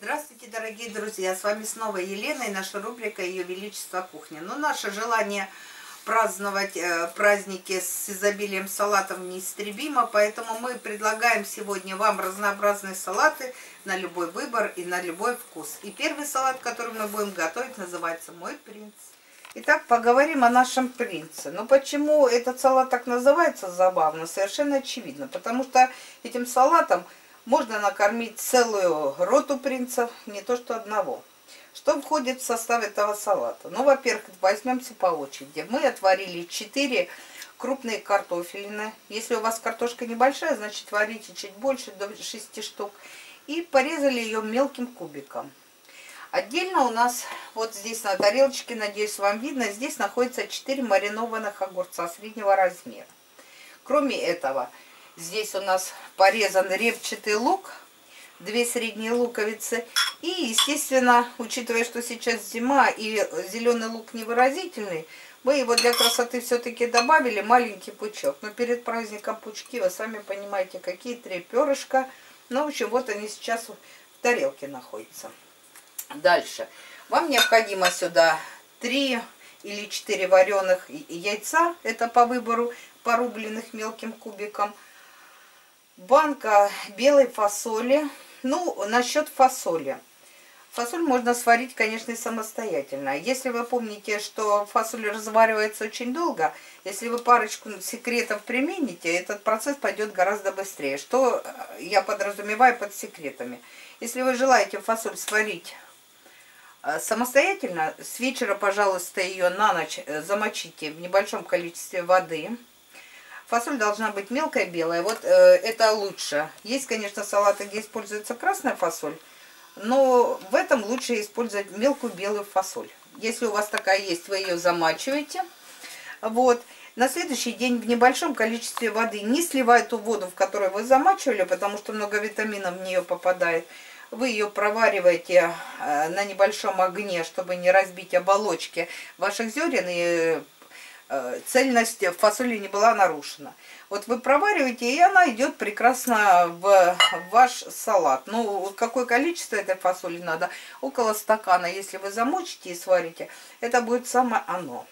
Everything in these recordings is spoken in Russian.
Здравствуйте, дорогие друзья! С вами снова Елена и наша рубрика «Ее Величество Кухня». Но наше желание праздновать праздники с изобилием салатов неистребимо, поэтому мы предлагаем сегодня вам разнообразные салаты на любой выбор и на любой вкус. И первый салат, который мы будем готовить, называется «Мой принц». Итак, поговорим о нашем принце. Но почему этот салат так называется, забавно, совершенно очевидно. Потому что этим салатом можно накормить целую роту принцев, не то что одного. Что входит в состав этого салата? Ну, во-первых, возьмемся по очереди. Мы отварили 4 крупные картофелины. Если у вас картошка небольшая, значит варите чуть больше, до 6 штук. И порезали ее мелким кубиком. Отдельно у нас вот здесь на тарелочке, надеюсь, вам видно, здесь находится 4 маринованных огурца среднего размера. Кроме этого, здесь у нас порезан репчатый лук, 2 средние луковицы. И, естественно, учитывая, что сейчас зима и зеленый лук невыразительный, мы его для красоты все-таки добавили, маленький пучок. Но перед праздником пучки, вы сами понимаете, какие 3 перышка. Ну, в общем, вот они сейчас в тарелке находятся. Дальше. Вам необходимо сюда 3 или 4 вареных яйца, это по выбору, порубленных мелким кубиком. Банка белой фасоли. Ну, насчет фасоли. Фасоль можно сварить, конечно, и самостоятельно. Если вы помните, что фасоль разваривается очень долго, если вы парочку секретов примените, этот процесс пойдет гораздо быстрее. Что я подразумеваю под секретами? Если вы желаете фасоль сварить самостоятельно, с вечера, пожалуйста, ее на ночь замочите в небольшом количестве воды. Фасоль должна быть мелкая, белая, вот это лучше. Есть, конечно, салаты, где используется красная фасоль, но в этом лучше использовать мелкую белую фасоль. Если у вас такая есть, вы ее замачиваете. Вот. На следующий день в небольшом количестве воды, не сливая ту воду, в которой вы замачивали, потому что много витаминов в нее попадает. Вы ее провариваете на небольшом огне, чтобы не разбить оболочки ваших зерен, и цельность фасоли не была нарушена. Вот вы провариваете, и она идет прекрасно в ваш салат. Ну, какое количество этой фасоли надо? Около стакана. Если вы замочите и сварите, это будет самое оно.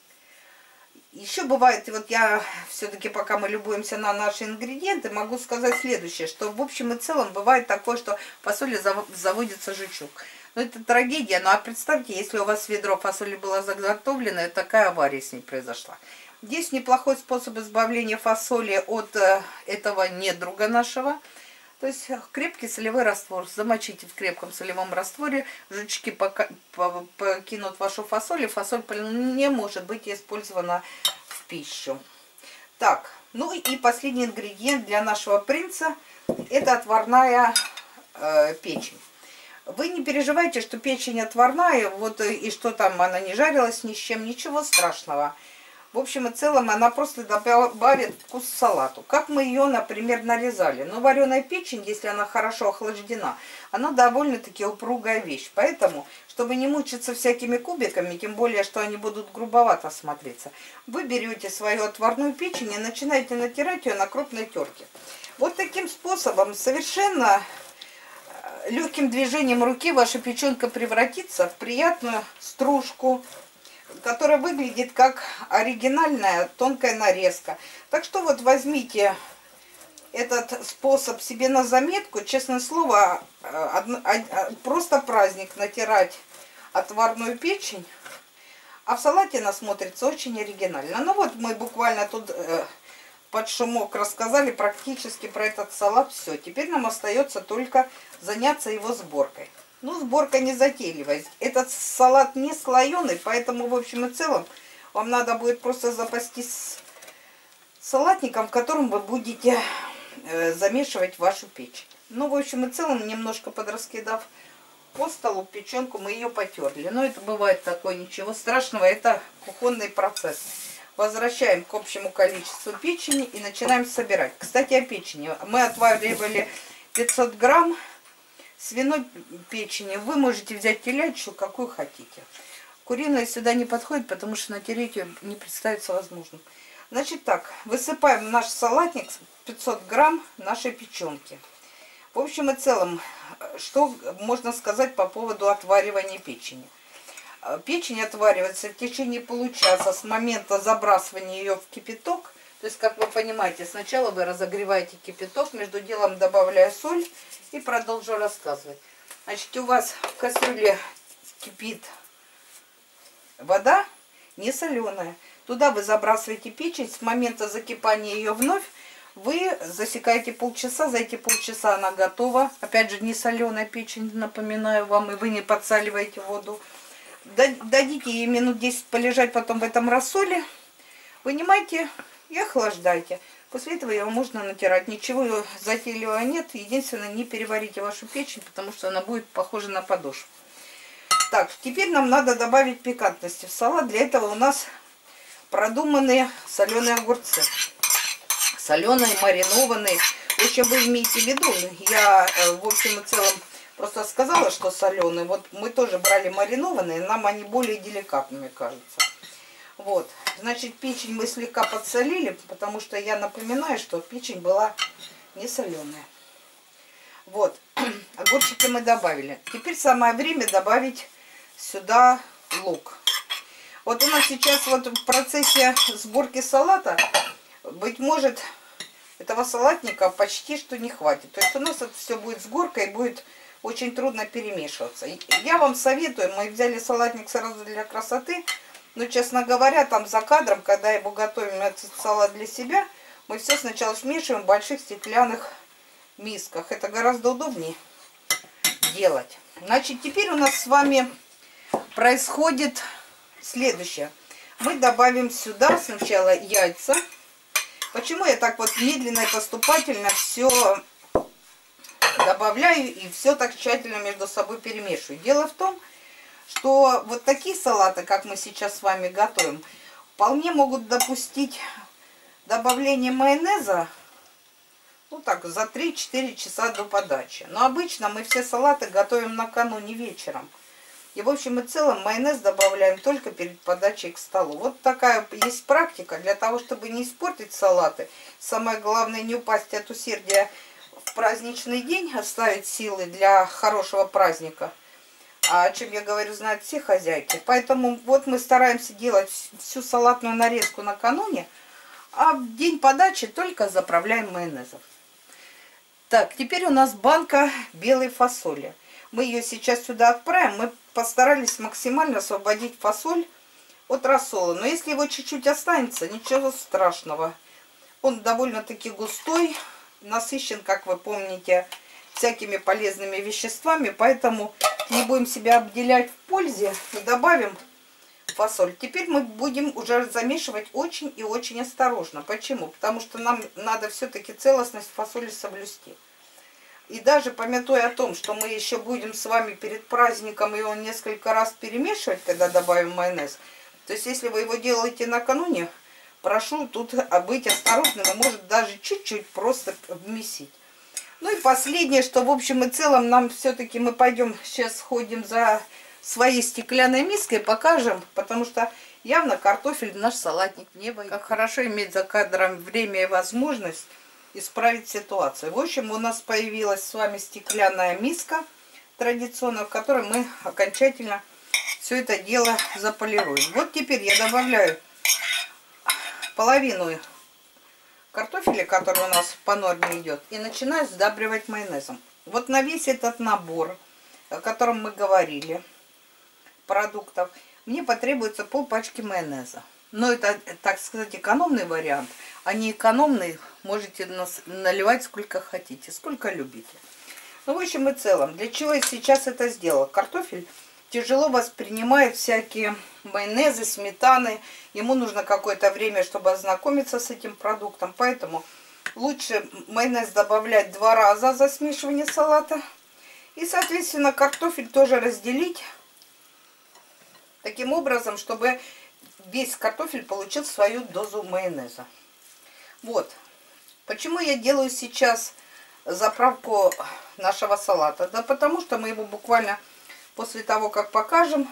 Еще бывает, вот я все-таки, пока мы любуемся на наши ингредиенты, могу сказать следующее, что в общем и целом бывает такое, что в фасоли заводится жучок. Ну, это трагедия. Ну, а представьте, если у вас ведро фасоли было заготовлено, и такая авария с ней произошла. Здесь неплохой способ избавления фасоли от этого недруга нашего. То есть крепкий солевой раствор. Замочите в крепком солевом растворе, жучки покинут вашу фасоль, и фасоль не может быть использована в пищу. Так, ну и последний ингредиент для нашего принца – это отварная печень. Вы не переживайте, что печень отварная, вот и что там она не жарилась ни с чем, ничего страшного. В общем и целом она просто добавит вкус салату. Как мы ее, например, нарезали. Но вареная печень, если она хорошо охлаждена, она довольно-таки упругая вещь. Поэтому, чтобы не мучиться всякими кубиками, тем более, что они будут грубовато смотреться, вы берете свою отварную печень и начинаете натирать ее на крупной терке. Вот таким способом совершенно легким движением руки ваша печенка превратится в приятную стружку, которая выглядит как оригинальная тонкая нарезка. Так что вот возьмите этот способ себе на заметку. Честное слово, просто праздник натирать отварную печень. А в салате она смотрится очень оригинально. Ну вот мы буквально тут под шумок рассказали практически про этот салат все. Теперь нам остается только заняться его сборкой. Ну, сборка не затейливая. Этот салат не слоеный, поэтому, в общем и целом, вам надо будет просто запастись салатником, в котором вы будете замешивать вашу печень. Ну, в общем и целом, немножко подраскидав по столу печенку, мы ее потерли. Но это бывает такое, ничего страшного, это кухонный процесс. Возвращаем к общему количеству печени и начинаем собирать. Кстати, о печени. Мы отваривали 500 грамм свиной печени. Вы можете взять телячью, какую хотите. Куриная сюда не подходит, потому что натереть ее не представится возможным. Значит так, высыпаем в наш салатник 500 грамм нашей печенки. В общем и целом, что можно сказать по поводу отваривания печени? Печень отваривается в течение получаса с момента забрасывания ее в кипяток. То есть, как вы понимаете, сначала вы разогреваете кипяток, между делом добавляя соль и продолжу рассказывать. Значит, у вас в кастрюле кипит вода не соленая. Туда вы забрасываете печень, с момента закипания ее вновь вы засекаете полчаса, за эти полчаса она готова. Опять же, не соленая печень, напоминаю вам, и вы не подсаливаете воду. Дадите ей минут 10 полежать потом в этом рассоле, вынимайте и охлаждайте. После этого его можно натирать. Ничего затейливого нет. Единственное, не переварите вашу печень, потому что она будет похожа на подошву. Так, теперь нам надо добавить пикантности в салат. Для этого у нас продуманные соленые огурцы. Соленые, маринованные. В общем, вы имеете в виду, я в общем и целом просто сказала, что соленые. Вот мы тоже брали маринованные, нам они более деликатными кажутся. Вот, значит, печень мы слегка подсолили, потому что я напоминаю, что печень была не соленая. Вот, огурчики мы добавили. Теперь самое время добавить сюда лук. Вот у нас сейчас вот в процессе сборки салата, быть может, этого салатника почти что не хватит. То есть у нас это все будет с горкой, будет очень трудно перемешиваться. Я вам советую, мы взяли салатник сразу для красоты, но, честно говоря, там за кадром, когда его готовим, этот салат для себя, мы все сначала смешиваем в больших стеклянных мисках. Это гораздо удобнее делать. Значит, теперь у нас с вами происходит следующее. Мы добавим сюда сначала яйца. Почему я так вот медленно и поступательно все добавляю и все так тщательно между собой перемешиваю? Дело в том, что вот такие салаты, как мы сейчас с вами готовим, вполне могут допустить добавление майонеза, ну так, за 3-4 часа до подачи. Но обычно мы все салаты готовим накануне вечером. И в общем и целом майонез добавляем только перед подачей к столу. Вот такая есть практика. Для того, чтобы не испортить салаты, самое главное не упасть от усердия в праздничный день, оставить силы для хорошего праздника. А о чем я говорю, знают все хозяйки. Поэтому вот мы стараемся делать всю салатную нарезку накануне, а в день подачи только заправляем майонезом. Так, теперь у нас банка белой фасоли. Мы ее сейчас сюда отправим. Мы постарались максимально освободить фасоль от рассола. Но если его чуть-чуть останется, ничего страшного. Он довольно-таки густой, насыщен, как вы помните, всякими полезными веществами. Поэтому не будем себя обделять в пользе и добавим фасоль. Теперь мы будем уже замешивать очень и очень осторожно. Почему? Потому что нам надо все-таки целостность фасоли соблюсти. И даже памятуя о том, что мы еще будем с вами перед праздником его несколько раз перемешивать, когда добавим майонез. То есть, если вы его делаете накануне, прошу тут быть осторожным, и может даже чуть-чуть просто вмесить. Ну и последнее, что в общем и целом нам все-таки мы пойдем сейчас сходим за своей стеклянной миской, покажем, потому что явно картофель в наш салатник не войдет. Как хорошо иметь за кадром время и возможность исправить ситуацию. В общем, у нас появилась с вами стеклянная миска традиционная, в которой мы окончательно все это дело заполируем. Вот теперь я добавляю половину картофеля, который у нас по норме идет, и начинаю сдабривать майонезом. Вот на весь этот набор, о котором мы говорили, продуктов, мне потребуется пол-пачки майонеза. Но это, так сказать, экономный вариант. А не экономный, можете наливать сколько хотите, сколько любите. Ну, в общем и целом, для чего я сейчас это сделала? Картофель тяжело воспринимает всякие майонезы, сметаны. Ему нужно какое-то время, чтобы ознакомиться с этим продуктом. Поэтому лучше майонез добавлять 2 раза за смешивание салата. И, соответственно, картофель тоже разделить таким образом, чтобы весь картофель получил свою дозу майонеза. Вот. Почему я делаю сейчас заправку нашего салата? Да потому что мы его буквально после того, как покажем,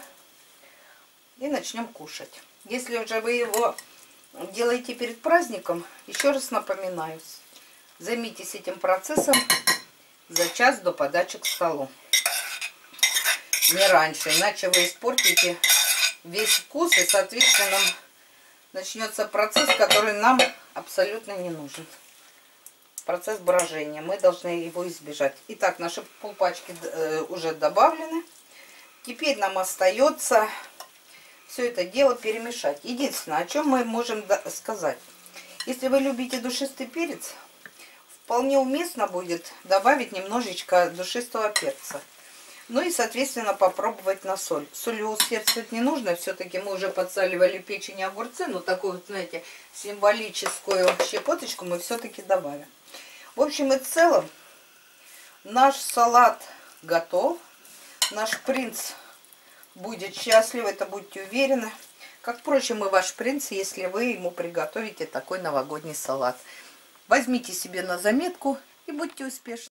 и начнем кушать. Если уже вы его делаете перед праздником, еще раз напоминаю, займитесь этим процессом за час до подачи к столу. Не раньше, иначе вы испортите весь вкус, и, соответственно, начнется процесс, который нам абсолютно не нужен. Процесс брожения. Мы должны его избежать. Итак, наши полпачки уже добавлены. Теперь нам остается все это дело перемешать. Единственное, о чем мы можем сказать. Если вы любите душистый перец, вполне уместно будет добавить немножечко душистого перца. Ну и, соответственно, попробовать на соль. Солью усердствовать не нужно. Все-таки мы уже подсаливали печень и огурцы. Но такую, вот, знаете, символическую щепоточку мы все-таки добавим. В общем и целом, наш салат готов. Наш принц будет счастлив, это будьте уверены. Как, впрочем, и ваш принц, если вы ему приготовите такой новогодний салат. Возьмите себе на заметку и будьте успешны.